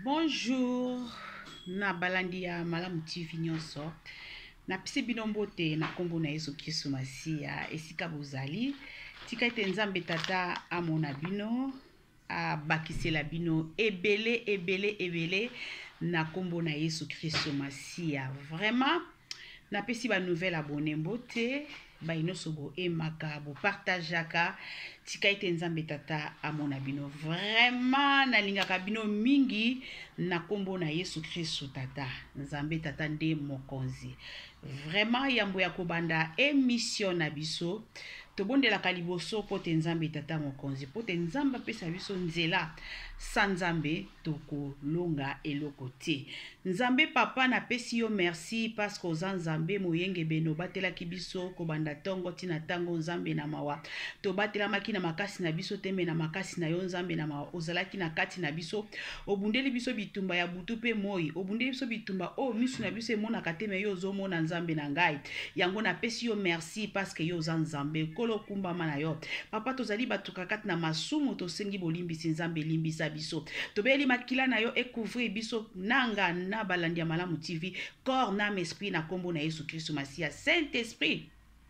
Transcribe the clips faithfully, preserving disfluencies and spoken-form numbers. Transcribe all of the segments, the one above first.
Bonjour, na balandi ya malamu T V nyonso. Na pisi bino mbote na kombo na Yesu Kristo Masiya esika bozali. Tika ete Nzambe tata amona bino, abakisela bino ebele ebele ebele na kombo na Yesu Kristo Masiya. Vraiment, na pesi ba nouvelle abonné mbote, ba inoso bo emaka bo partageaka. Tika ete Nzambe tata amona bino. Vraiment na lingaka bino mingi na kombo na Yesu Kristo tata. Nzambe tata nde mokonzi. Vraiment yambo ya kobanda émission na biso. Tobondela kaliboso pote Nzambe tata mokonzi. Pote Nzamba pesa biso nzela. Sans Nzambe toko longa eloko te. Nzambe papa na pesi yo merci parce que ozan Nzambe moyenge beno batela kibiso kobanda tongo tina tango Nzambe na mawa. To batela makina makasi na biso tembe na makasi na yo Nzambe na mawa. Ozalaki na kati na biso. Obundeli biso bitumba ya butu pe moi. Obundeli biso bitumba o misu na biso emona kateme yo zomo na Nzambe na ngai. Yango na pesi yo merci parce que yo ozan Nzambe kolo kumba mana yo. Papa tozali batuka kati na masumu to sengi bolimbisi Nzambe limbisa biso. Tobeli makila na yo ekouvrir biso nanga na balandi ya malamu T V. Corps, âme, esprit na kombo na Yesu Kristo Masiya. Saint-Esprit.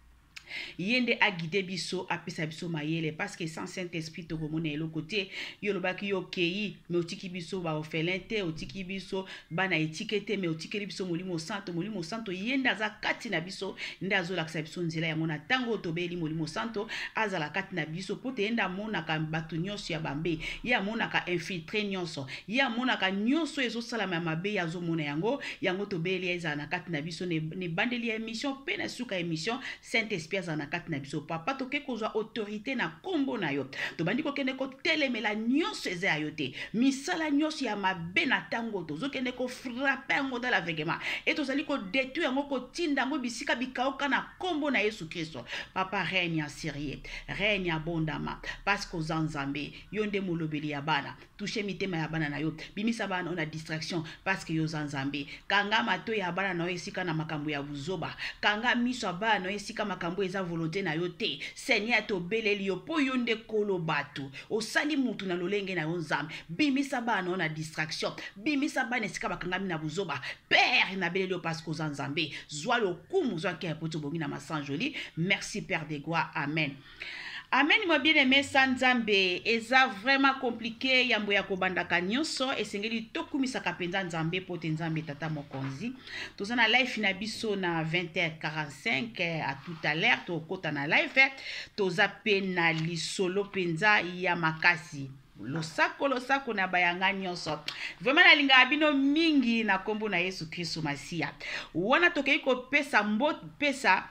Yende a guidé biso apesa biso mayele parce que sans Saint-Esprit to komona elo côté yo lobaki yo kei me otiki biso ba ofelente otiki biso bana etikete me otiki biso molimo santo molimo santo yenda za kati na biso ndazo lakisa biso nzela yango na tango tobeli molimo santo azala kati na biso pote yenda mona ka batu nyonso ya bambe ya mona ka infiltrer nyonso ya mona ka nyonso ezo sala ma mabe ya zo mona yango yango tobeli eza na kati na biso ne, ne bandeli ya émission pe na suka émission Saint-Esprit na kati na biso papa toke kozwa autorité na kombo na yo to bandi ko kende ko telemela nyonso eza ya yo te misala nyonso ya mabe na tango tozo kende ko frapper ngo dans la vegema et tozali ko détruire ngo ko tinda ngo bisika bikaoka na kombo na Yesu Kristo papa règne en sérieux règne abondamment parce que Nzambe yo nde molobeli ya bana toucher mitema ya bana na yo bimisa bana on a distraction parce que yo Nzambe kanga mato ya bana na yo esika na makambo ya buzoba kanga miso bana na yo esika makambo eza volonté na yo te Seigneur to beleli yo po yo nde kolo batu osali mutu na lolenge na yo Nzambe bimisa bana na distraction bimisa bana esika bakangami na buzoba Père na beleli yo parce que Nzambe zwa lo kumu zwa ke poto bongi na masanjoli merci Père de gloire amen. Amen, moi bien aimé Nzambe eza vraiment compliqué yambo ya kobandaka nyonso esengeli tokumisa kapenza Nzambe pote Nzambe tata mokonzi tozana live na biso na vingt heures quarante-cinq à tout à l'heure to kota na live toza pe na lisolo penza ya makasi losako losako na bayanga nyonso vraiment nalinga bino mingi na kombo na Yesu Kristo Masiya wana tokei ko pesa mbot pesa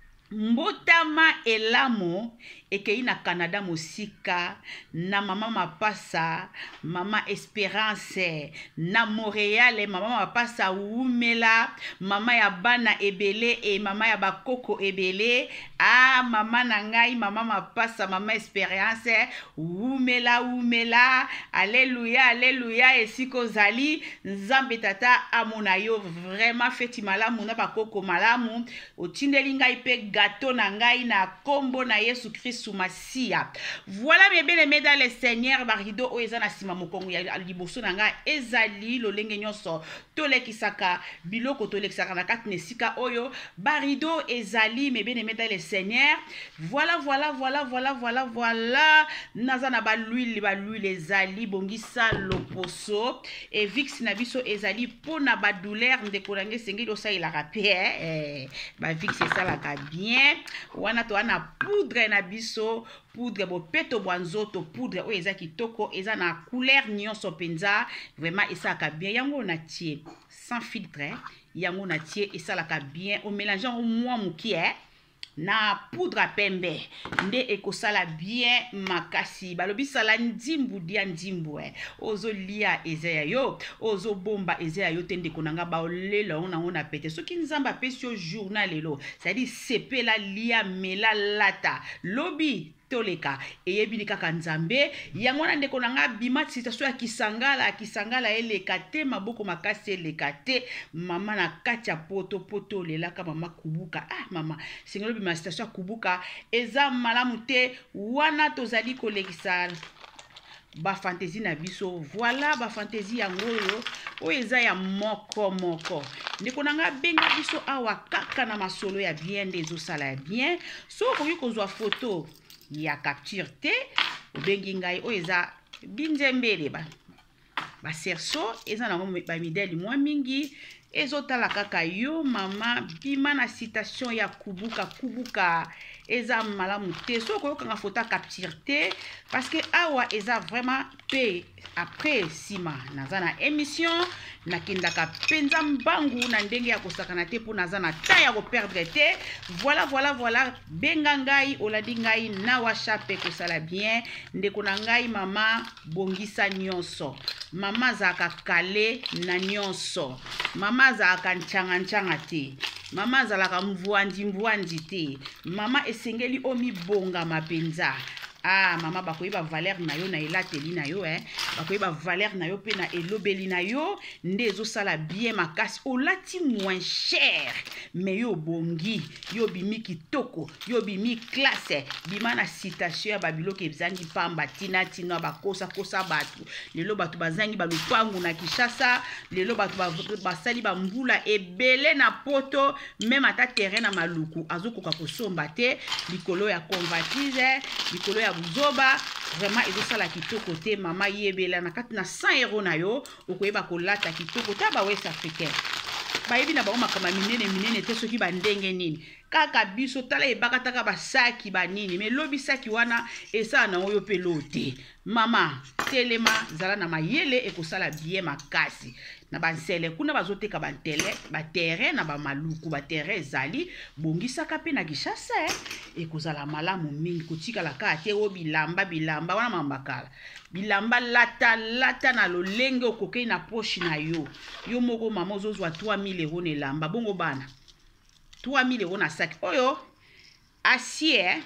mbotama elamo ekei na Canada mosika na mama mapasa mama Espérance na Montréal mama mapasa umela mama ya bana ebele e mama ya bakoko ebele ah mama na ngai mama mapasa mama Espérance umela umela alléluia alléluia esiko zali Nzambe tata amona yo vraiment feti malamu na bakoko malamu otindeli ngai pe gâteau na ngai na kombo na Yesu Kristo Masiya. Voilà mes bien-aimés dans le Seigneur barido o eza na sima mokongo ya liboso na nga ezali lolenge nyonso tolekisaka biloko tolekisaka na kati nesika oyo barido ezali mes bien-aimés dans le Seigneur. Voilà voilà voilà voilà voilà voilà naza na ba l'huile ba l'huile ezali bongisa loposo et vix na biso ezali pona ba douleur ndeko nange sengeli osaila rapé eh ba vix ezala ka bien wana to ana poudre na biso poudre bo peto bwanzoto poudre o eza kitoko eza na couleur nyonso penza vraiment esaka bien yango na tie sans filtre yango na tie esalaka bien o mélange au moi mukie na poudre à pembe nde ekosala bien makasi balobi sala ndimbu dia ndimbu eh ozo lia ezaya yo ozo bomba ezaya yo tende konanga ba olela ona ona pete soki Nzamba pesio journal lelo ça dit sepela lia mela lata lobi toleka eyebi kaka Nzambe yango na ndeko nanga bima situation ya kisangala kisangala eleka te maboko makasi eleka te mama na kati ya poto poto lelaka mama kubuka ah mama singelo bima situation ya kubuka eza malamu te wana tozali kolekisa ba fantaisie na biso. Voilà ba fantaisie yango yo o eza ya moko moko. Ndeko nanga benga biso awa kaka na masolo ya bien dezo sala ya bien. So koki kozwa photo ya capture te obengi ngai o eza binzembele ba ba serso eza na ba mideli mwa mingi ezotala kaka yo mama bima na citation ya kubuka kubuka eza malamu te so koyoka nga photo capture te parce que awa eza vraiment pe après sima naza na émission nakendaka penza mbangu na ndenge ya kosakana te po naza na ta ya koperdre te. Voilà voilà voilà benga ngai olandi ngai na WhatsApp kosala bien ndeko na ngai mama bongisa nyonso mama zaka kale na nyonso mama zaka nchanga nchanga te mama zalaka mvuandi mvuandi te mama esengeli omi bonga mapenza. Ah mama bakoyi ba valeur na yo na elateli na yo eh bakoyi ba valeur na yo pe na elobeli na yo ndezo sala bien makasi olati moins cher mais yo bongi yo bimi kitoko yo bimi classe bima na citation ya babiloke ebzangi pamba tina tina bakosa kosa batu lelo batu bazangi balupangu na Kishasa lelo batu basali ba mbula ebele na poto même ata terrain na maluku azokoka kosomba te likolo ya convoitise likolo ya buzoba vraiment ezosala kitoko te mama yebela na kati na cent euros na yo okoyeba kolata kitoko ta ba West Africain bayebi na bango makama minene minene te soki bandenge nini kaka biso tala ebaka taka basaki banini mais lobi saki wana esa na oyo pe lote mama telema zala na mayele ekosala bien makasi na bansele kuna bazoteka bantele ba terrain na ba maluku ba terrain zali bongisaka pe na Kishasa ekozala malamu mingi kotika la ka te o bilamba bilamba wana mambakala bilamba lata lata na lolenge okokei na poche na yo yo moko mama ozozwa trois mille euros ne lamba bongo bana trois mille euros na sac oyo acier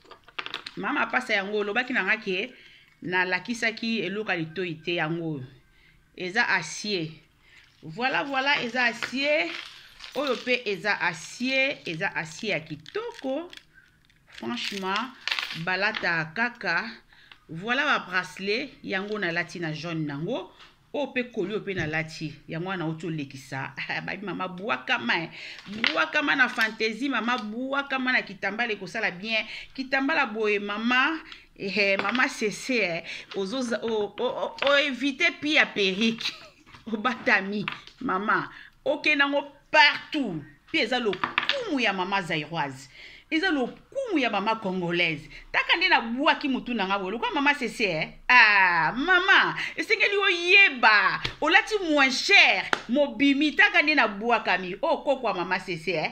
mama pasa yango lobaki na ngake na lakisaki eloka litoite yango eza acier. Voilà voilà eza acier oyo pe eza acier eza acier ya kitoko franchement balata kaka. Voilà ba bracelet yango na lati na jaune nango o pe kolio pe na lati yango na oto lekisa babi mama buaka ma buaka ma na fantaisie mama buaka ma na kitambala ko sala bien kitambala boye mama eh mama cc ozo o o, o éviter pia perruque o batami mama ok nango partout puis eza lo kumu ya mama zairoise eza lo kumu ya mama congolaise taka nde na buaki mutu nanga bolo kwa mama cc eh ah mama esengeli oyeba olati moins cher mobimi taka nde na buaka mi o kokwa mama cc eh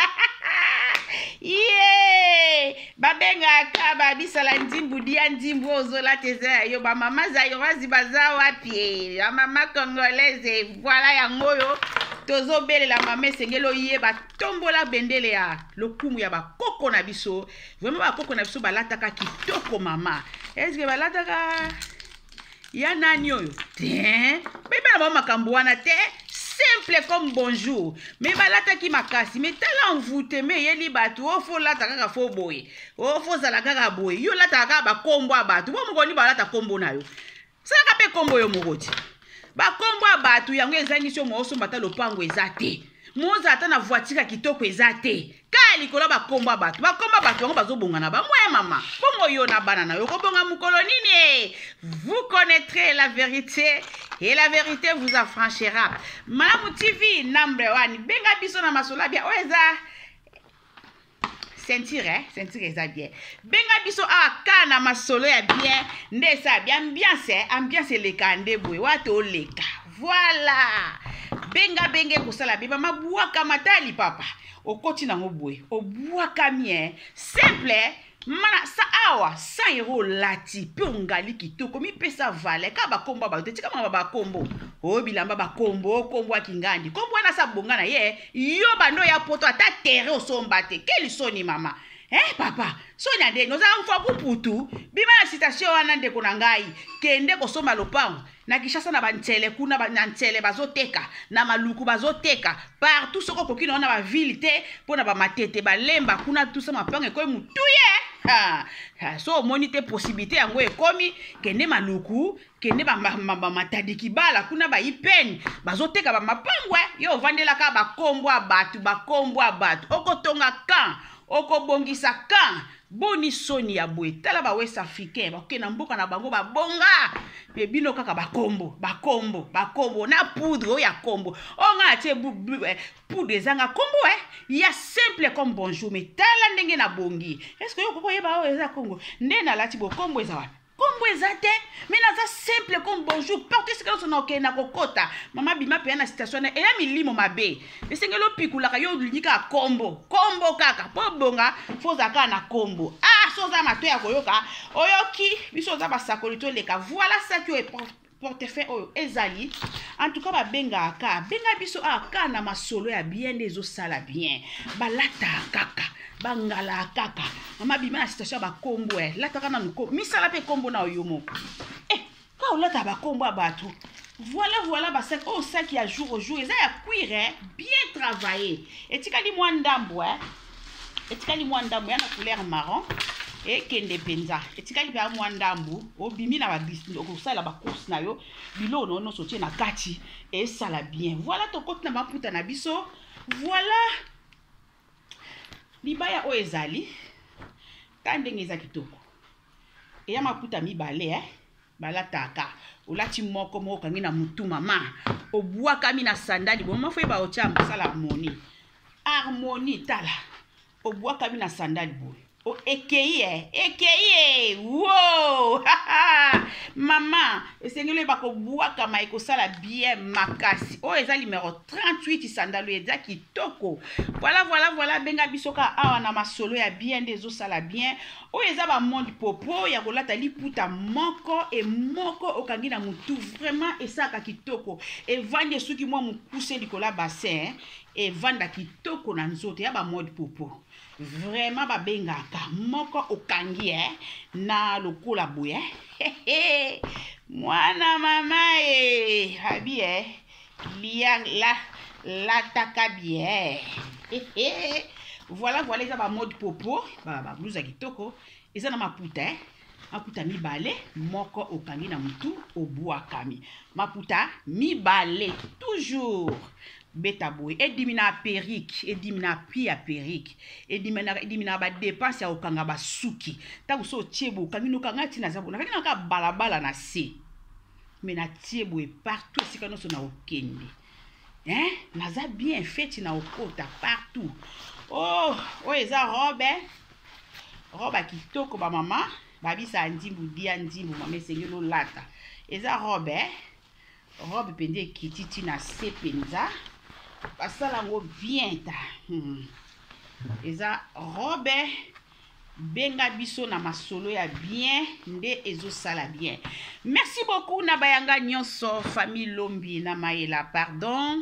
yeah babenga ka babisala ndimbu dia ndimbu ozola teza yo ba mama zairoise baza wapi ya mama congolaise voilà yango yo tozo belela mama esengelo yeba tombola bendele ya lokumu ya bakoko na biso vraiment bakoko na biso balataka kitoko mama est-ce que balataka ya nani oyo te bebe na makambo wana te simple comme bonjour mais balata ki makasi mais tala envoûté mais yeli batu o fo lata kaka fo boye o fo zala kaka boye yo lata kaka ba kombo abatu bo mukoni balata kombo na yo saka pe kombo yo mukoti ba kombo abatu yango ezangi sio mo somba lopango ezate moza ata na voiture kitoko ezate ka likolo ba kombo abatu ba kombo abatu yango bazobonga na ba mwe mama bongo yo na bana na yo ko bonga mukolo nini vous connaîtrez la vérité et la vérité vous affranchira. Malamu T V number one benga biso na masola bia oeza sentir eh sentir eza bien benga biso a kana masolo ya bien ndesa bien ambiance ambiance le kande boy wato leka voilà benga benge kosala biba mabuaka matali papa okoti na ngobwe obuaka mien simple mana sa awa cent euros lati pe ngali kitoko mi pesa vale ka ba kombo ba tika mama ba kombo o bilamba ba kombo kombo akingandi kombo na sa bonga na ye yo bando ya poto ata terre o somba te quel soni mama Eh papa, so nyande noza mfa kuputu, bima ya citation wana ndeko na ngai, kende kosomba lopango, na Kishasa na bantele kuna ba ntele bazoteka, na maluku bazoteka, partout soko kokino na ba ville te, pona ba matete ba lemba kuna tout ça mapango ko mutuye. Ha, ha so monite possibilité yango ekomi kende maluku, kende ba matadiki bala kuna ba ipeni, bazoteka ba mapango yo vandela ka ba kombo abatu, ba kombo abatu, okotonga kan. Oko bongisa kan boni soni ya boye tala ba West Africain ba ke na mboka na bango ba bonga pe bino kaka ba kombo ba kombo ba kombo na poudre ya kombo onga tie poudre zanga kombo eh ya simple comme bonjour mais tala ndenge na bongi est-ce que yo koko yeba o eza kongo ndena lati bo kombo eza wa kombo ezate mais naza simple comme bonjour porte ce que na okena kokota mama bima pe na station e ya milimo mabe esengelo pikula ka yo linika kombo kombo kaka po bonga foza ka na kombo ah soza mato ya koyoka oyoki biso za basakolito leka voilà ça qui est portefeuille oyo ezali en tout cas ba benga ka benga biso aka na masolo ya bien des sala bien balata kaka bangala kaka mama bima na station ba kombo eh lata kana nuko misala pe kombo na oyomo eh ka olata ba kombo abatu voilà voilà ba sac oh sac ya jour au jour eza ya cuir bien travaillé etikali mwa ndambo eh etikali mwa ndambo ya na couleur marron et kende penza etikali pa mwa ndambo obimi na ba okosala ba course na yo bilo no no sotie na kati et ça la bien voilà to kote na maputa na biso voilà libaya o ezali tandenge eza kitoko e ya maputa mibale eh balataka olati moko moko kangi na mutu mama obwaka mi na sandali bo mafo ba otia mbasala harmonie harmonie tala obwaka mi na sandali bo o ekeye ekeye wow mama esengelo ba ko bwaka ma ekosala bien makasi o eza numéro trente-huit sandalo eza kitoko voilà voilà voilà benga bisoka awa na masolo ya bien des osala bien o eza ba monde popo ya kolata liputa moko e moko okangi na mutu vraiment esaka kitoko e vande suki mwa mukuse likola bassin e vanda kitoko na nzoto ya ba mode popo vraiment ba bengaka moko okangi eh na lokola boye eh mwana mama eh habi eh lia la la taka bien eh voilà voilà ça ba mode popo ba ba blusa kitoko eza na maputa eh maputa mibale moko okangi na mutu obwakami maputa mibale toujours beta boy edimina perrique edimina pia perrique edimina edimina ba dépense ya okanga basuki ta so tiebo kamino kanga tina zabu na kanga balabala na se mais na tiebo et partout si kano so na okende hein naza bien fait na okota partout oh oh eza robe robe kitoko ba mama babisa ndimbu dia ndimbu mama sengelo lata eza robe robe pende kititi na se penza basala ngo bien ta hmm. Eza robe benga biso na masolo ya bien nde ezo sala bien. Merci beaucoup na bayanga nyonso famille Lombi na Mayela pardon.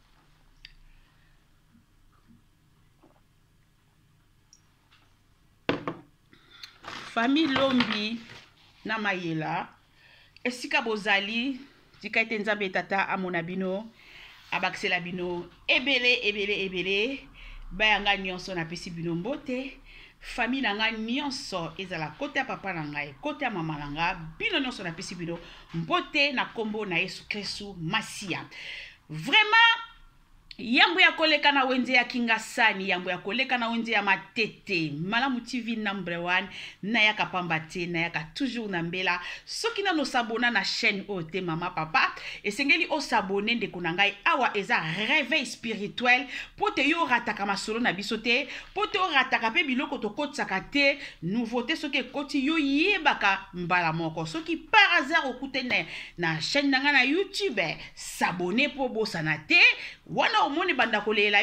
Famille Lombi na Mayela esika bozali tikaite nzambe tata amona bino abaksela bino ebele ebele ebele bayanga nyonso na pesi bino mbote famille nanga nyonso ezala kote ya papa na ngai kote ya mama na nga bino nyonso na pesi bino mbote na kombo na Yesu Kristu Masia. Vraiment yambo ya koleka na wenze ya kingasani yambo ya koleka na wenze ya matete Malamu T V number one na yaka pambate na yaka toujours na mbela soki na no sabona na chaîne O T mama papa esengeli o sabone ndeko na ngai awa eza réveil spirituel pote yo rataka masolo na bisote pote yo rataka pe biloko to kotsaka te nouveauté soki koti yo yebaka mbala moko soki par hasard okute na, na chaîne nanga na YouTube sabone po bosana te wana omoni banda kolela yo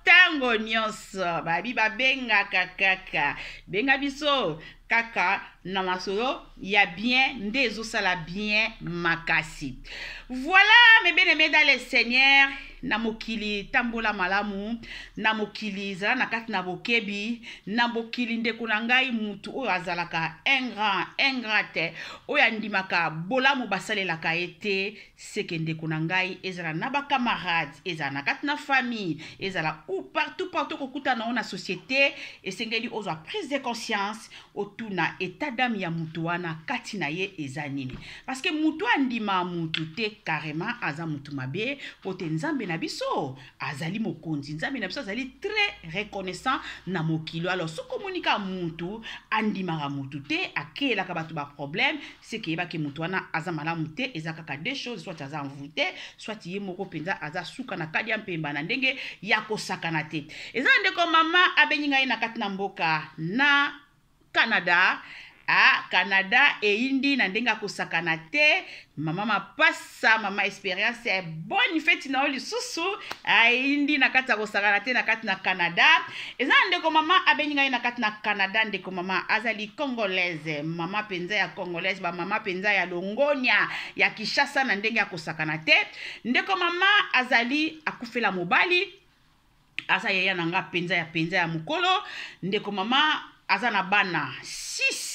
tango nyonso babi babengaka kaka benga biso kaka na masolo ya bien nde ezosala bien makasi. Voilà mes bien-aimés dans le Seigneur, na mokili tambola malamu, na mokili zala na kati na bokebi, na mokili ndeko na ngai mutu oyo azalaka un grand un grand te oyo andimaka bolamu basalelaka ete seke ndeko na ngai ezala na bakamarade, ezala na kati na famille, ezala ou partout partout kokuta na ona société, esengeli ozwa prise de conscience otuna état d'âme ya mutu wana kati na ye eza nini, parce que mutu andima mutu te carrément aza mutu mabe pote nzambe na biso azali mokonzi, nzambe na biso azali très reconnaissant na mokilo. Alors so komunika mutu andimaka mutu te akelaka bato ba problème, c'est que yebaki mutu wana aza malamu te, eza kaka deux choses, soit aza envoûté, soit ye moko penza aza suka na kadi ya mpemba na ndenge ya kosakana te. Eza ndeko mama abeninga ye na kati na mboka na Canada. Ah, Canada et Indi na ndenga kosakana te. Mama mapasa, mama expérience est bonne fête na oli susu. Ah, Indi na kati kosakana te na kati na Canada. Eza ndeko mama abeninga na kati na Canada, ndeko mama azali congolaise. Mama penza ya congolaise, ba mama penza ya Longonia, ya Kishasa na ndenga kosakana te. Ndeko mama azali akufela mobali. Asa yaya nanga penza ya penza ya mukolo. Ndeko mama azana bana six.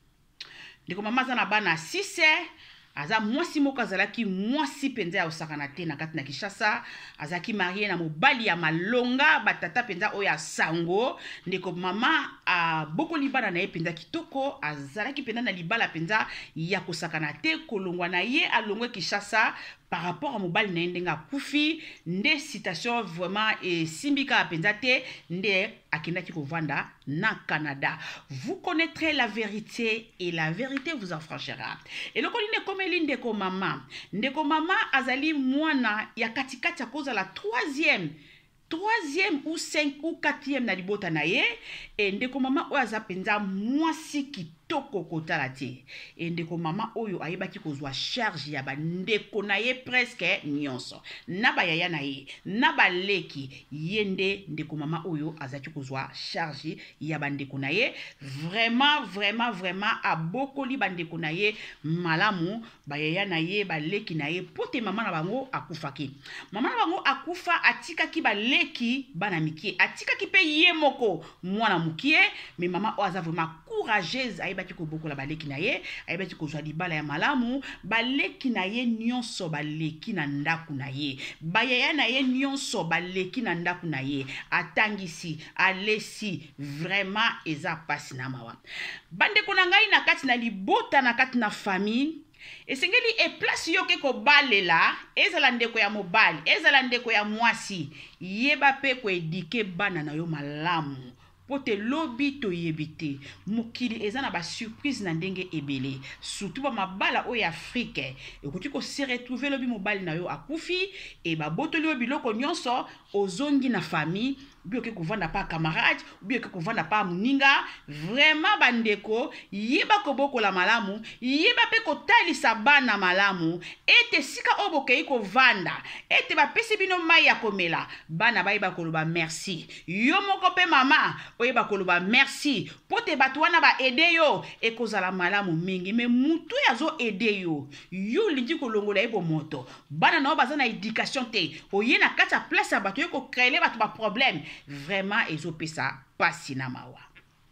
Ndeko mama azana bana six. Aza mwasi moko azalaki mwasi penza ya osakana te na kati na Kishasa. Azaki marié na mobali ya malonga batata penza oya sango. Ndeko mama a boko libala na ye penza kitoko. Azalaki penza na libala penza ya kosakana te kolongwa na ye alongwe Kishasa par rapport à mobile na ndenga kufi nde citation vraiment et simbika penza te nde akendaki kovanda na Canada. Vous connaîtrez la vérité et la vérité vous affranchira. Et le koline comme ndeko mama, ndeko mama azali mwana ya katikati ya koza la troisième troisième ou cinq ou quatrième na libota na ye, et ndeko mama oyo aza penza mwasi kitoko kotala te. Et ndeko mama oyo ayebaki kozwa charge ya ba ndeko na ye presque nyonso, na ba yaya na ye, na ba leki yende ndeko mama oyo azaki kozwa charge ya ba ndeko na ye. Vraiment vraiment vraiment abokoli ba ndeko na ye malamu, ba yaya na ye, ba leki na ye, pote mama na bango akufaki. Mama na bango akufa atikaki ba leki bana mikie, atikaki pe ye moko mwana mukie, mais mama o aza vraiment courageuse, ayebaki ko bokola ba leki na ye, ayebaki ko zwa libala ya malamu, ba leki na ye nyonso ba leki na ndaku na ye, ba yaya na ye nyonso ba leki na ndaku na ye, atangisi alesi, vraiment eza pasi na mawa. Bande ko na ngai na kati na libota na kati na famille. Esengeli e place yoke ko balela, ezala ndeko ya mobali, ezala ndeko ya mwasi, yeba pe ko edike bana na yo malamu. Pote lobi to yebite, mokili ezana ba surprise na ndenge ebele, surtout ba mabala o ya Afrique. Ekuti ko se retrouver lobi mobali na yo akufi, e ba botoli yo biloko nyonso, ozongi na famille, bio ke kovanda pa camarade, bio ke kovanda pa muninga. Vraiment bandeko, yeba ko bokola malamu, yeba pe ko talisa bana malamu, ete sika oboke yi kovanda, ete ba pesi bino mai ya komela, bana bayeba koloba merci. Yo moko pe mama, oyeba koloba merci, pote batu wana ba ede yo, e kozala malamu mingi, me mutu yazo ede yo, yo lindi kolongola ebo moto, bana na obaza na éducation te, oye na kata place ya batu yo ko créer batu ba problème. Vraiment ezopesa pasi na mawa.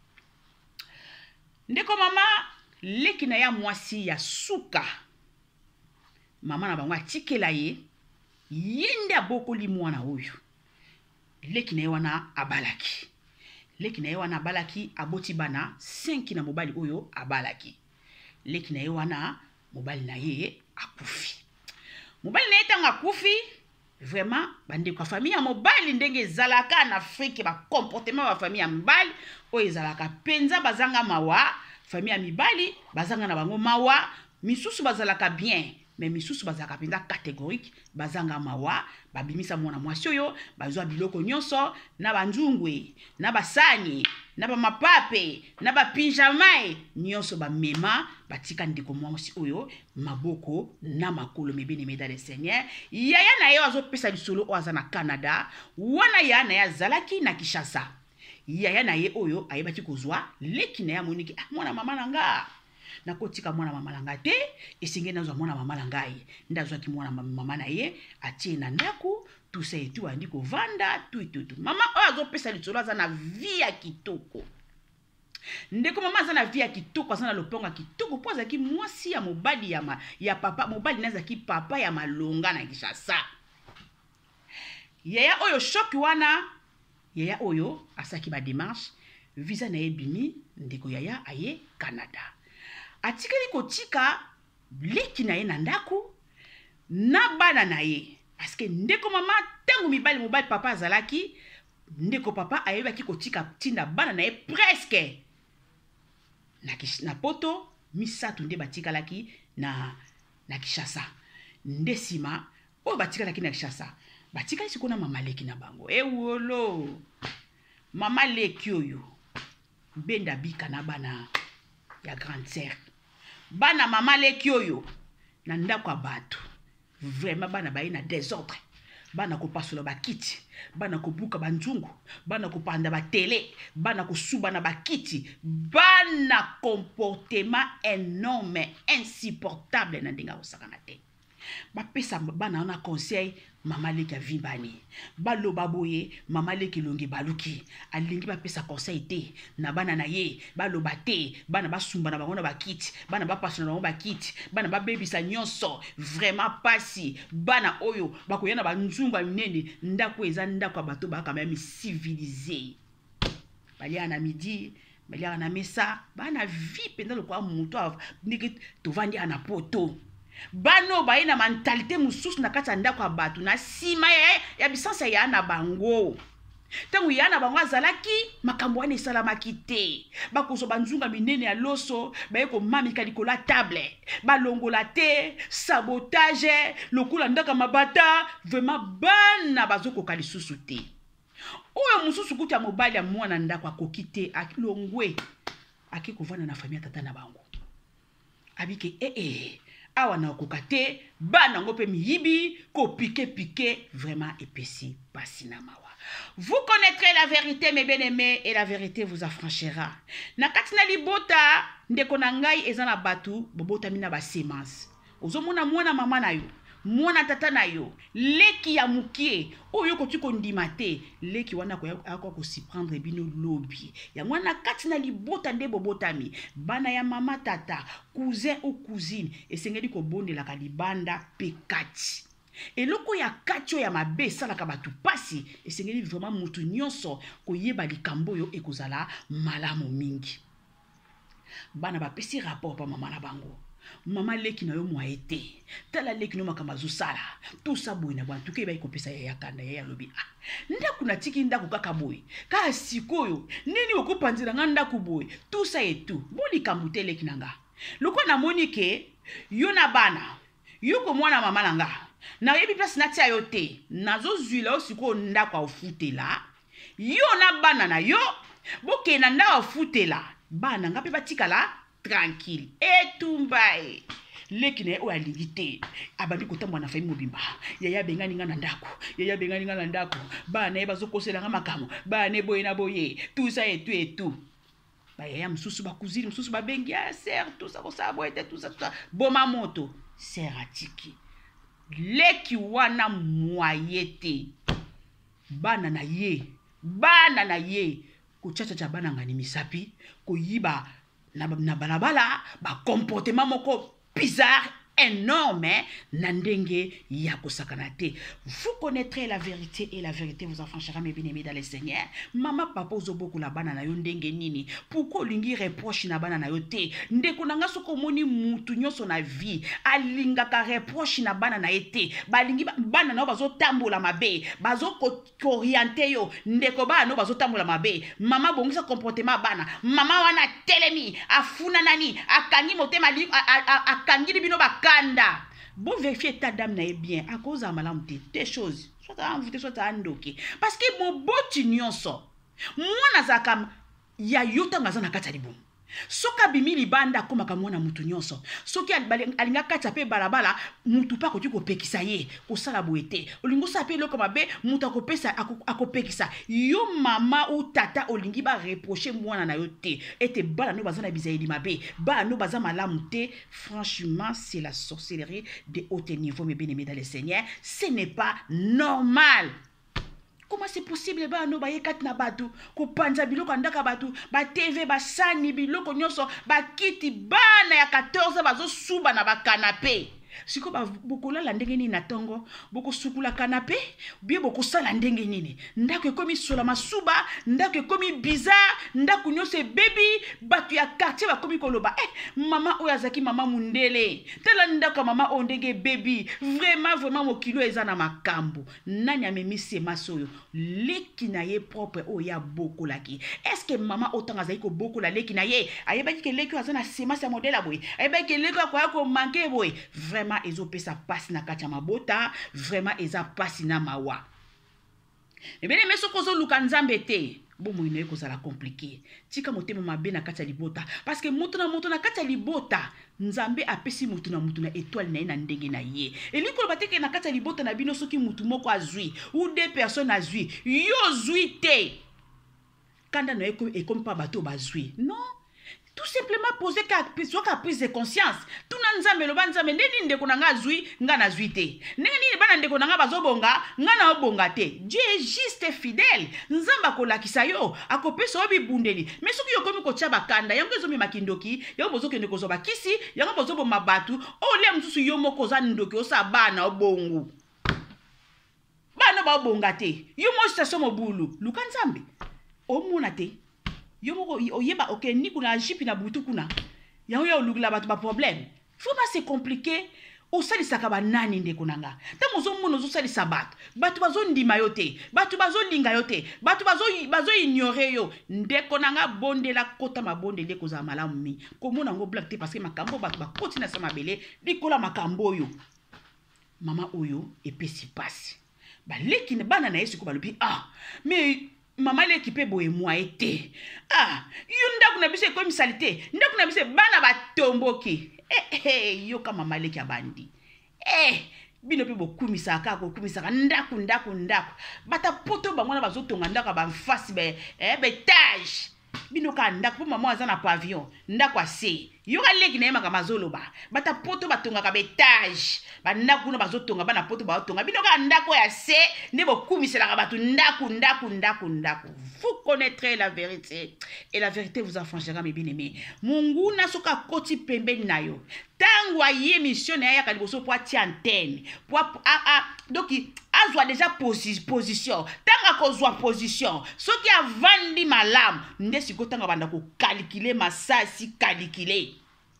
Ndeko mama leki na ya mwasi ya suka, mama na bango atikela ye, yende abokoli mwana oyo, leki na ye wana abalaki. Leki na ye wana abalaki, aboti bana cinq na mobali oyo abalaki. Leki na ye wana mobali na ye akufi. Mobali na ye tanga akufi, vraiment bande kwa famille ya mobali ndenge zalaka na Afrique, ba comportement ba famille ya mobali oyo zalaka penza bazanga mawa, famille ya mibali bazanga na bango mawa, misusu bazalaka bien. mais misusu bazaka penza catégorique bazanga mawa babimisa mwana mwasi oyo bazwa biloko nyonso na banzungwe na basani na bamapape na bapinjama nyonso bamema batika ndeko mwasi oyo maboko na makolo mebene meda le Seigneur. Yaya na ye azopesa lisolo o aza na Canada wana ya na ya zalaki na Kinshasa. Yaya na ye oyo ayebaki kozwa leki na ya moniki ah, mwana mama nanga nakotika mwana mama nanga te esenge nazwa mwana mama nangai ndazwaki mwana mama na ye atie na ndako tout ça et tout andi ko vanda tout tout tout mama oyo azopesa lisolo aza na vie ya kitoko ndeko mama aza na vie ya kitoko aza na loponga kitoko po azaki mwasi ya mobali ya, ma, ya papa mobali nazaki papa ya malonga na Kinshasa. Yaya oyo shoki wana yaya oyo asaki ba démarche visa na ye bimi ndeko yaya aye Canada atikeli kotika leki na ye na ndako na bana na ye parce que ndeko mama tangu mibali mobali papa azalaki ndeko papa ayebaki kotika tinda bana na ye presque na, na poto misatu nde batikalaki na na Kinshasa nde sima oyo batikalaki na Kinshasa batikali sikona mama leki na bango e wolo mama leki oyo benda bika na bana ya grande sœur bana mama leki oyo na ndako bato vraiment bana bayi na désordre bana ko pasola bakiti bana ko buka banzungu bana ko panda ba télé bana ko suba na bakiti bana comportement énorme insupportable na ndinga osakana te bapesa bana na conseil mama leki ya vibani balo baboye mama leki longi baluki alingi bapesa conseil te na bana na ye balo bate bana basumba na bango na bakiti bana bapasa na bango bakiti bana babebisa nyonso vraiment pasi bana oyo bakoyana banzunga minene ndako eza ndako bato ba quand même civilisé balia na midi balia na mesa bana vie pendant le quoi muto ndiki tovandi ana poto bano baye na mentalité mususu na kati ya ndako ya bato na sima ya, ya bisansa ya na bango tangu ya na bango azalaki makambo wana esalamaki te bakoso banzunga minene ya loso baye komamika likolo ya table balongola te sabotage lokola ndaka mabata vraiment bana bazokoka lisusu te oyo mususu kuti ya mobali ya mwana ndako akoki te akilongwe akikovana na famille tata na bango abike eh eh awa na kokate bana ngope miyibi ko piqué piqué vraiment épesi pasina mawa. Vous connaîtrez la vérité mes bien-aimés et la vérité vous affranchira. Na katina libota ndeko na ngai eza na batu bobota mina ba semence. Ozomona mwana mama na yo mwana tata na yo leki ya mukie oyo kotu kondima te leki wana ko akwa ko si prendre bino lobi ya mwana kati na libota nde bobotami bana ya mama tata cousin ou cousine esengeli ko bondela ka libanda pekati eloko ya katio ya mabe salaka batu pasi esengeli vraiment mutu nyonso ko yeba likambo yo ekozala malamu mingi bana ba pesi rapport pa mama na bango mama leki na yo mwa ete tala leki no makamba zosala tout ça boy na bantu ke ba ikopesa ya yakanda ya lobi ah ndaku na tiki ndaku kaka boy ka sikoyo nini okopanzira nga ndaku boy tout ça et tout boli kambute leki nanga loko na monike yo na bana yo ko mwana mama nanga na yebi place na tia yo te nazo zwila osiko ndaku ofutela yo na bana na yo boke na nda ofutela bana nga pe batikala tranquille etumbae leki na o aligite abandi kotambwa na famille mobimba yaya bengani nga na ndako yaya bengani nga na ndako bana bazokosela nga makamo bana boye na boye tout ça et tout et tout ba yaya msusu ba cousine msusu ba bengi ya sœur tout ça ko ça boye tout ça tout ça boma moto seratiki leki wana moyete bana na ye bana na ye ko chacha cha bana ngani misapi ko yiba na na balabala ba comportement moko bizarre énorme na ndenge ya kosakana te. Vous connaîtrez la vérité et la vérité vous affranchira mes bien-aimés dans le Seigneur. Mama papa ozoboku la bana na yo ndenge nini pourquoi lingi reproche na bana na yo te ndeko nanga soko moni mutu nyonso na vie alinga ka reproche na bana na ete balingi bana na bazo tambola mabe bazo orienter yo ndeko bana no bazo tambola mabe mama bongisa comportement bana mama wana telemi afuna nani akangi motema akangi bino ba kanda bon vérifier ta dame na bien à cause de malamu te des choses soit envoûté soit andoké parce que mon boti nyonso moi nazaka ya yota ngazana kata libum soka bimi libanda koma kamona mutu nyonso soki alinga kata pe balabala mutu pa ko tiko pekisa ye ko sala boete olingo sa pe loko mabe mutu akopesa akopekisa yo mama ou tata olingi ba reprocher mwana na yo te ete bala no bazana bizaidi mabe ba no bazama malamu te. Franchement c'est la sorcellerie de haut niveau mes bien-aimés dans le Seigneur, ce n'est pas normal. Comment c'est possible ba no ba yekat na batu ko panza biloko ndaka batu ba T V ba sani biloko nyonso ba kiti bana ya quatorze bazo suba na ba canapé siko ba bokola la ndenge nini na tongo boko sukula canapé bien boko sala ndenge nini ndako ekomi sola masuba ndako ekomi bizarre ndako nyonso baby batu ya quartier ba komi koloba eh mama oyo azaki mama mundele tela ndako mama o ndenge baby vraiment vraiment mokilo eza na makambo nani amemisi masoyo leki na ye propre o ya bokola ki est-ce que mama otanga zai ko bokola leki na ye ayebaki ke leki azana sema sa modela boy ayebaki ke leki kwa ko manke boy vraiment ezo pesa pasi na kati ya mabota vraiment eza pasi na mawa ebele meso kozo luka nzambe te bo moino eko zala compliqué tika motema mabe na kati ya libota parce que moto na moto na kati ya libota nzambe apesi mutu na mutu na étoile na ye na ndenge na ye eliko bateke na kati ya libota na bino soki mutu moko azui ou deux personnes azui yo zui te kanda no eko ekomi pa bato bazui non. Tout simplement poser qu'à prise de conscience. Tout le monde le ban nzambe ndeni ndeko na nga zui nga na zui te. Ndeni bana ndeko na nga bazobonga nga na obonga te. Dieu est juste et fidèle. Nzamba ko lakisa yo akopesa obi bundeli. Mais soki yo komi ko tia bakanda yango ezomi makindoki yango bozo kende ko zoba kisi yango bozo bo mabatu o le msusu yo moko za ndoki osa bana obongu. Bana ba obonga te. Yo mo station mobulu luka nzambe. O mona te. Yo moko oyeba ok ni kuna jipi na butu kuna yango yo lugula batu ba problème vraiment c'est compliqué o sali sakaba nani ndeko nanga tango zo mono zo sali sabat batu bazo ndima yote batu bazo linga yote batu bazo bazo ignorer yo ndeko nanga bondela kota mabondele ko za malamu mi ko mona ngo black te parce que makambo batu ba koti na sama bele likola makambo yo mama oyo epesi pasi ba leki na bana na yesu ko balobi ah mais maman l'équipe boye moi été ah yunda kuna bise ko misalité nda kuna bise bana ba tomboki eh eh yo kama mama leki abandi eh bino pe bokumisa ka ko kumisa ndaku ndaku ndaku bata poto bangwana bazotonga ndaka ba face be eh betage bino ka ndaku mama azana pavillon ndaku ase yo ka leki na yema kama zoloba bata poto batonga ka betage ba ndaku na bazotonga bana poto batonga bino ka ndaku ya se ne bokumisela ka batu ndaku ndaku ndaku ndaku. Vous connaîtrez la vérité et la vérité vous affranchira mes bien-aimés. Mungu na soka koti pembeni na yo tango aye mission na ya kaliboso po ati antenne po a a donc azwa déjà position tanga ko zwa position soki avandi malam nde sikotanga banda ko calculer masasi calculer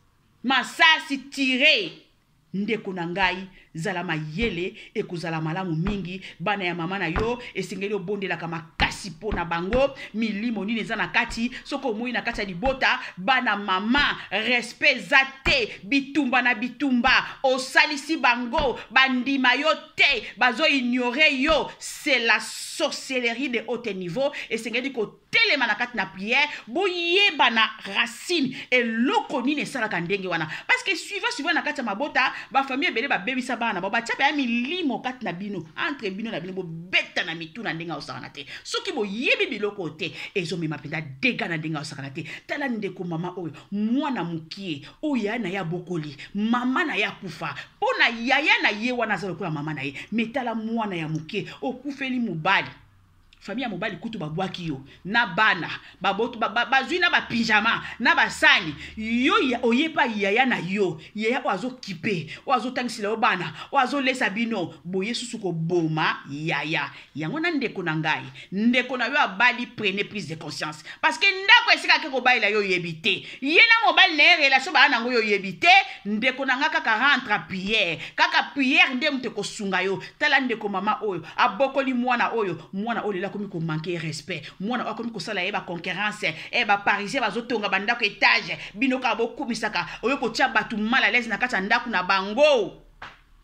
masasi tirer ndeko na ngai zala mayele ekuzala malamu mingi bana ya mama na yo esengeli obondela kama kasi pona bango milimo nini za na kati soko moi na kati ya libota bana mama respect zate bitumba na bitumba osalisi bango bandima yo te bazo ignorer yo. C'est la sorcellerie de haut niveau esengeli ko telema na kati na prière boyeba na racine et loko nini esalaka ndenge wana parce que suivant suivant na kati ya mabota ba famille bele ba bebisa bana ba batia ba milimo kati na bino entre bino na bino bo beta na mitu na ndenga osakana te soki bo yebi biloko te ezomi mapenda dega na ndenga osakana te tala ndeko mama oyo mwana mukie oya na ya bokoli mama na ya kufa pona yaya na ye wana zalo kwa mama na ye metala mwana ya mukie okufeli mubali famille ya mobali kutu babwaki yo na bana babotu bazui na ba pyjama na basani yo ya oyepa yaya na yo yaya oazo kipe oazo tangisila bana oazo lesa bino boye susu ko boma yaya yango na ndeko na ngai ndeko na yo abali prenez prise de conscience parce que ndako esika ke ko baila yo yebite ye na mobali na relation ba na ngo yo yebite ndeko na nga kaka rentre prière kaka prière nde mte ko sunga yo tala ndeko mama oyo abokoli mwana oyo mwana oyo comme ko manquer respect mwana comme ko sala eba concurrence eba parisien bazotonga bandako étage binoka bokumisaka oyo ko tia batu mal à l'aise na kata ndaku na bango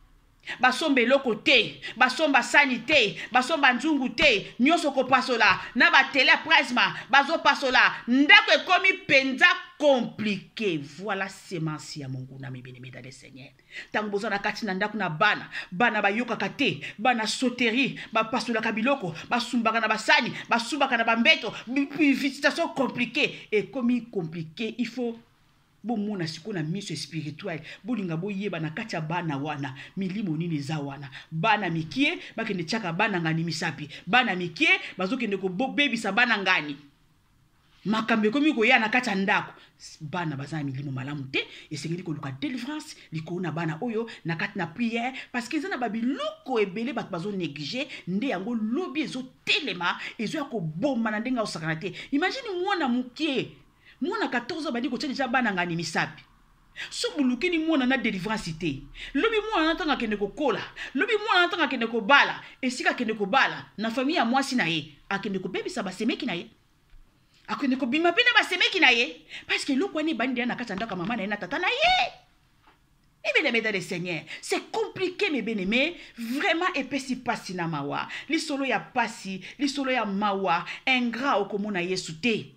basomba eloko te, basomba sani te, basomba nzungu te, nyonso kopasola na batele plasma bazopasola ndako ekomi penza compliqué. Voilà semence ya Mungu na bien-aimé dans le Seigneur. Tango bozana kati na ndako na bana, bana bayokaka te, bana sauterie, bapasolaka biloko, basumbaka na basani, basumbaka na bambeto, visitation compliquée et comme compliqué, il faut bon mona siko na miso spirituel bolinga boyeba na kati ya bana wana milimo nini za wana bana mikie bakende tiaka bana ngani misapi bana mikie bazokende ko bebisa bana ngani makambe komi ko ya na kati ya ndako bana bazana milimo malamu te esengeli ko luka délivrance liko na bana oyo na kati na prière parce que zana babiloko ebele bat bazo négliger nde yango lobi ezo telema ezo ya ko bomba na ndenga osakana te. Imagine mwana mukie mwana quatorze ans badi ko tshela bana ngani misapi so bulukini mwana na délivrance te lobi mwana natanga kende ko kola lobi mwana natanga kende ko bala esika kende ko bala na famille ya mwasi na ye akende ko bebisa basemeki na ye akende ko bima pena basemeki na ye parce que loko ni bandi na kati ndaka mama na ye na tata na ye. Eh bien, les mesdames et seigneurs, c'est compliqué, mes bien-aimés. Vraiment, épais passi na mawa. Li solo ya passi, li solo ya mawa. Ingrat au komona yesu te.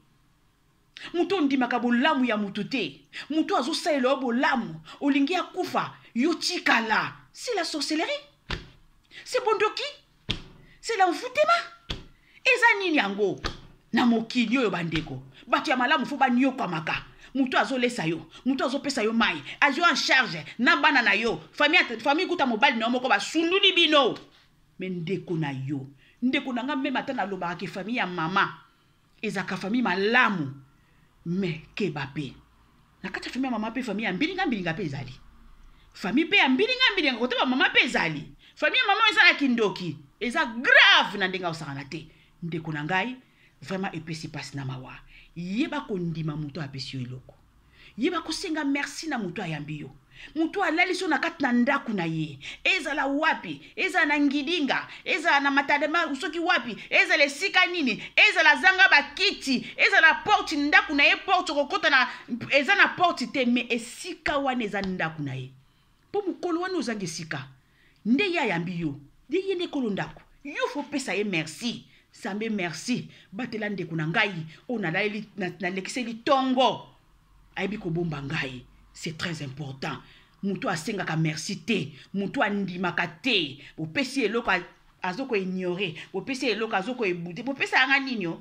Muto ndimaka bolamu ya mutu te. Muto azo saelo bolamu. Olingi ya kufa. Yotikala. C'est la sorcellerie. C'est bondoki. C'est l'envoûtement. Eza nini yango. Na mokili yo bandeko. Batu ya malamu fo ba nyoka maka. Muto azo lesa yo, muto azo pesa yo mai, azo en charge, na bana na yo, famille famille kuta mobile na moko ba sunduli bino. Mais ndeko na yo, ndeko na nga même atana loba ke famille ya mama, ezaka famille malamu, mais ke bape. Na kata famille ya mama pe famille ya mbilinga mbilinga pe ezali. Famille pe ya mbilinga mbilinga kote ba mama pe ezali. Famille ya mama eza na kindoki, eza grave na ndenga osakana te. Ndeko na ngai, vraiment epesi passe na mawa. Yeba kondima muto apesi yo eloko. Yeba kosenga merci na muto ayambi yo. Muto alali so na kati na ndaku na ye. Eza la wapi, eza na ngidinga, eza na matadema usoki wapi, eza le sika nini, eza la zanga bakiti, eza la porte ndaku na ye porte kokota na eza na porte te me esika wana eza ndaku na ye. Po mukolo wana ozange sika. Nde ya yambi yo. De ye ne kolo ndaku. Yo fo pesa ye merci. Sambe merci batela ndeko na ngai ona la na, na lekiseli tongo aibi ko bomba ngai. C'est très important. Muto asenga ka merci te, muto andimaka te, opesi eloko azoko ignorer, opesi eloko azoko ebude, opesi anga ninyo.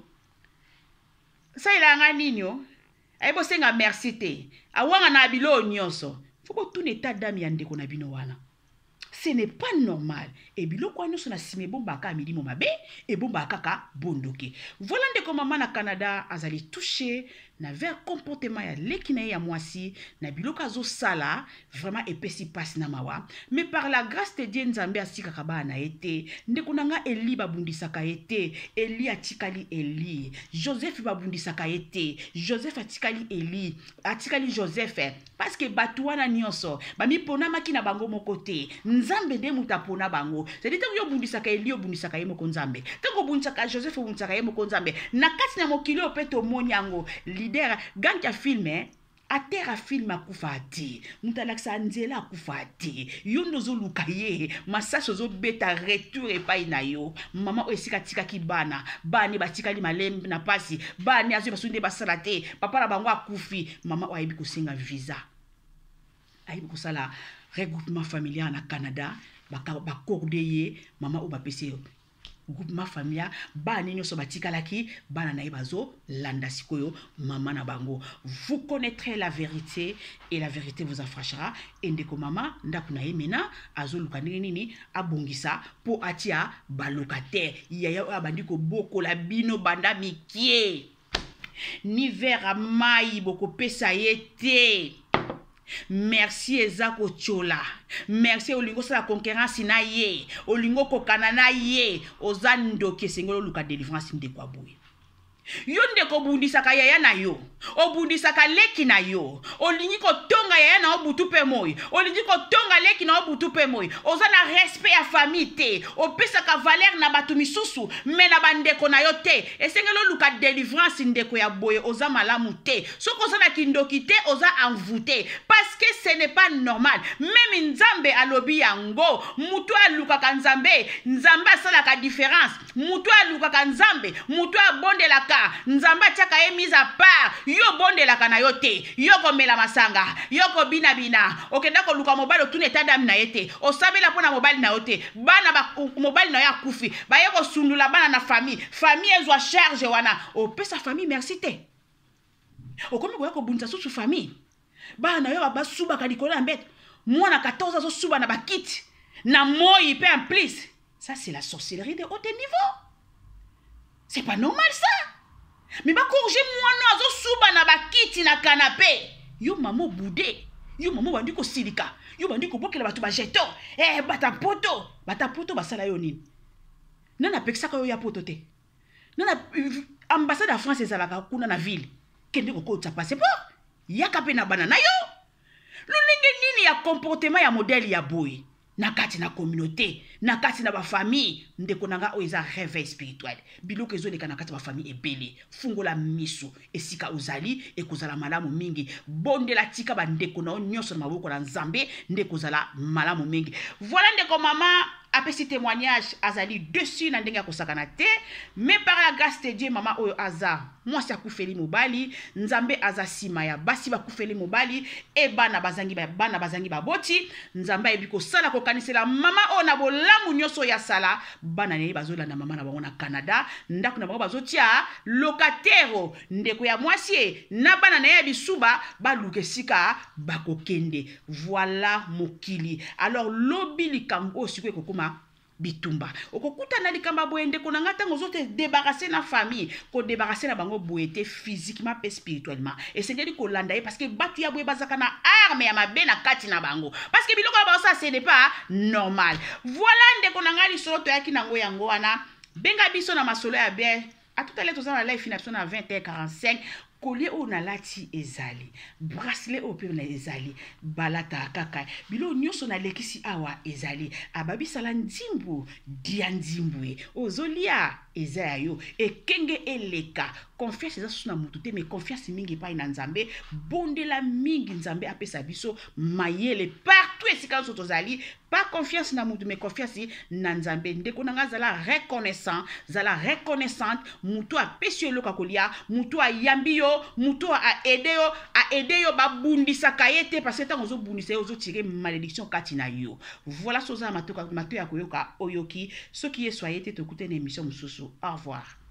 Sa ila anga ninyo, aibo senga merci te. Awanga na bilo nyonso. Foko tune état d'âme ya ndeko na bino wana. Ce n'est pas normal. Et biloko wana so na sime bomba ka milimo mabe et bomba kaka bondoke. Voilà ndeko mama na Canada azali touché na vers comportement ya lekina ya mwasi na biloko azo sala vraiment epesi passe na mawa. Mais par la grâce de Dieu Nzambe asika kaba na ete ndeko nanga Eli babundisaka ete Eli atikali Eli Joseph babundisaka ete Joseph atikali Eli atikali Joseph parce que batuana nyonso bami pona makina bango mokote Nzambe de mutapona bango. C'est-à-dire que yo bundisaka Eli yo bundisaka yemo konzambe. Tango bundisaka Joseph bundisaka yemo konzambe. Na kati na mokili opeto monyango leader gang ya filme a terre film akufati. Mutalaksa nzela akufati. Yo ndozo lukaye masaso zo beta retour e pa ina yo. Mama o esika tika ki bana. Bani batika li malembe na pasi. Bani azo basunde basalate. Papa na bango akufi. Mama o aibi kusinga visa. Aibi kusala regroupement familial na Canada baka bakordeye mama o bapese groupement familial bani nyoso batikalaki bana na bazo landa sikoyo mama na bango. Vous connaîtrez la vérité et la vérité vous affranchira. Endeko mama ndaku na yemena azo lukani nini abongisa po atia balokataire yaya abandiko boko la bino banda mikie ni vera mai boko pesa yete. Merci ezako chola. Merci olingo sa concurrence na ye. Olingo kokana na ye. Ozando ke sengolo luka délivrance ndekwa boye. Yo ndeko bundisaka yaya na yo. Obundisaka leki na yo. Olingi ko tonga yaya na obutu pe moy. Olingi ko tonga leki na obutu pe moy. Oza na respect ya famille te. Opesaka valeur na batu misusu. Me na bandeko na yo te. Esengelo luka délivrance ndeko ya boye. Oza malamu te. Soko oza na kindoki te. Oza envoûté. Parce que ce n'est pas normal. Même nzambe alobi yango. Mutu aluka ka nzambe. Nzambe asala ka différence. Mutu aluka ka nzambe. Mutu abonde la ka. Nzamba tiaka ye mise à part. Yo bonde la kana yo te. Yo komela masanga. Yo ko bina bina. Okenda ko luka mobile otune etadam na yete. Osabela pona mobile na yote. Bana ba mobile na ya kufi. Ba ye ko sundula bana na famille. Famille ezwa charge wana. O pesa famille merci te. Okomi ko yako bunza susu famille. Bana yo ba suba ka dikola mbet. Mwana quatorze ans suba na ba kit. Na moi pe en plus. Ça c'est la sorcellerie de haut niveau. C'est pas normal ça. Mais ba corriger mwana azo suba na bakiti na canapé. Yo maman boudé. Yo maman bandi ko silika. Yo bandi ko bokela batu ba jeton. Eh bata poto. Bata poto basala yo nini. Nana pekisa ko yo ya poto te. Nana ambassade de France ezalaka kuna na ville. Kende ko ko tsa passeport. Yaka pe na banana yo. Lolenge nini ya comportement ya modèle ya boy. Na kati na communauté, na kati na ba famille, ndeko nanga o eza réveil spirituel. Biloko ezoleka na kati ba famille ebele, fungola misu, esika uzali ekozala malamu mingi. Bondela tika ba ndeko na nyonso na maboko na Nzambe, ndeko zala malamu mingi. Voilà ndeko mama apesi témoignage azali dessus na ndenge kosakana te, mais par la grâce de Dieu mama oyo aza moi si akufeli mobali, Nzambe aza sima ya basi bakufeli mobali e bana bazangi ba bana bazangi baboti, Nzambe ebiko sala ko kanisela mama o na bolamu nyonso ya sala bana ne bazola na mama na bango na Canada ndako na bango bazotia locataire ndeko ya mwasi na bana na ya bisuba baluke sika bakokende. Voilà mokili. Alors lobi likambo sikwe kokoma bitumba okokuta na likamba boende ko nanga tango zote débarrasser na famille ko débarrasser na bango boete physiquement et spirituellement et c'est dire ko landa parce que batu ya boye bazaka na arme ya mabe na kati na bango parce que biloko ba ça ce n'est pas normal. Voilà ndeko nanga li solo to yaki nango yango wana benga biso na masolo ya bien à tout à l'heure tozana live fination na vingt heures quarante-cinq. Collier au nalati ezali, bracelet au pire na ezali, balata kaka, bilo nyonso na lekisi awa ezali, ababi sala nzimbu, dia nzimbue, ozolia ezaya yo, e kenge eleka, confiance eza suna mutute, mais confiance mingi pa ina Nzambe, bonde la mingi Nzambe apesa biso, mayele, partout esika soto zali, pas confiance na mutu, mais confiance na Nzambe, ndeko nanga zala reconnaissant, zala reconnaissante, mutu apesi yo loka kolia, mutu a yambi yo, mutu a aidé yo, a aidé yo ba bundisa kayete parce que tant ozo bundisa yo ozo tirer malédiction katina yo. Voilà soza matoka matoya koyoka oyoki, ce qui est soyez te écouter une émission mususu. Au revoir.